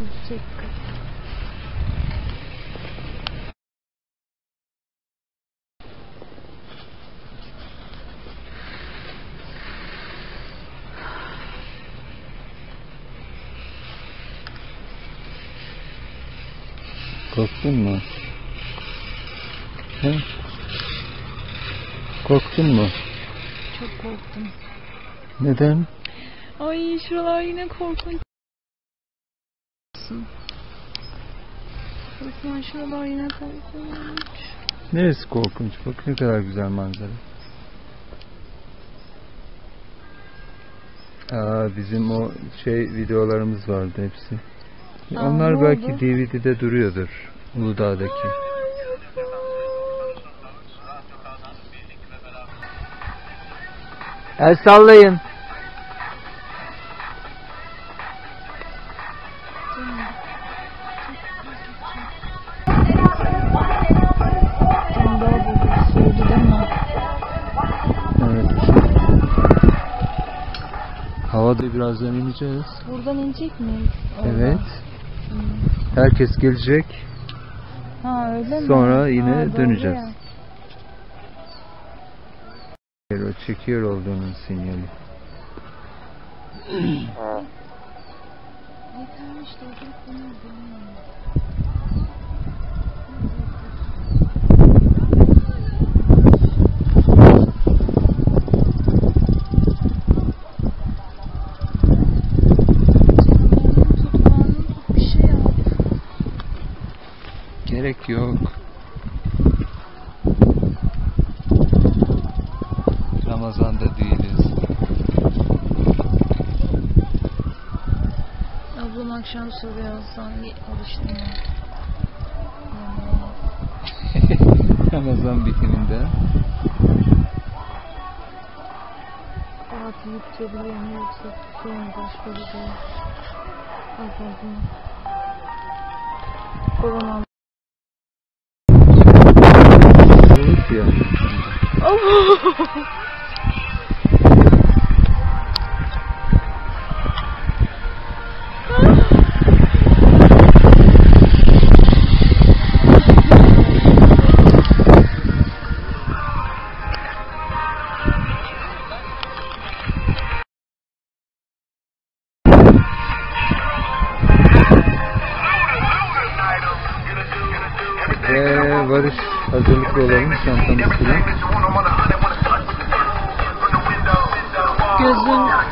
Yüksek. Korktun mu? He? Korktun mu? Çok korktum. Neden? Ay şuralar yine korkunç. Bakın şuralar yine korkunç. Neresi korkunç? Bak ne kadar güzel manzara. Bizim o videolarımız vardı hepsi. Onlar belki oldu? DVD'de duruyordur. Uludağ'daki. El sallayın. Evet. Havada birazdan ineceğiz. Buradan inecek miyiz? Evet. Herkes gelecek. Ha öyle mi? Sonra yine Ha, döneceğiz. Ya. O çekiyor olduğunun sinyali. Yetermiş de oturup bunu izleyelim. Gerek yok. Ramazan'da değiliz. Ablam akşam soruyor Hasan alıştım ya. Ramazan bitiminde. Rahat yiyip çebiliyor mu yoksa sonra başka bir şey. Azaldım. Korona. Soğuk ya. Ve varış hazırlıklı olalım, çantamız falan. Gözün